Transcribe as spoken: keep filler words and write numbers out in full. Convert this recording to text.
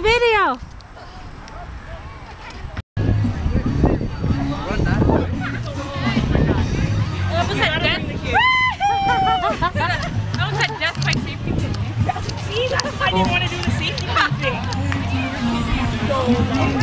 video. Run that. I almost had death. I almost had death by safety pin. See, that's why I didn't want to do the safety pin thing.